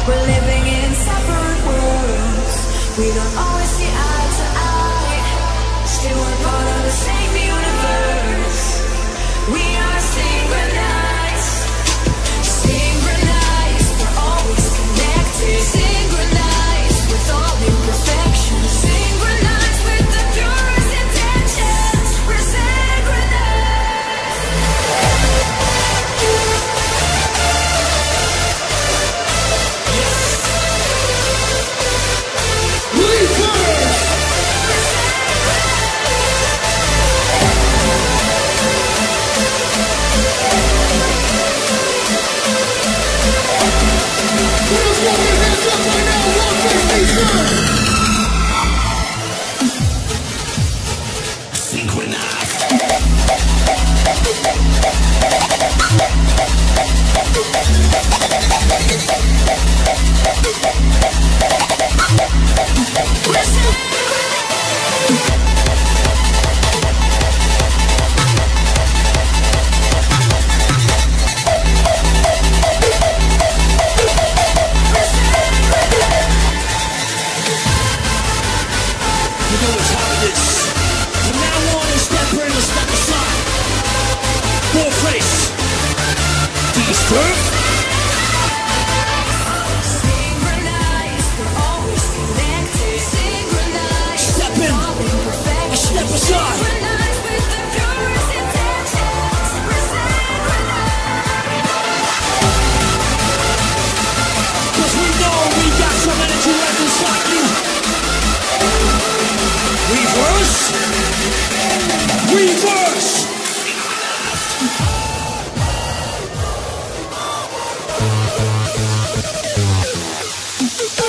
We're living in separate worlds. We don't always see eye to eye. Still we're part of the same universe. We are synchronized. Synchronized, we're always connected. Synchronized with all imperfections. Synchronized with the purest intentions. We're synchronized. Reverse!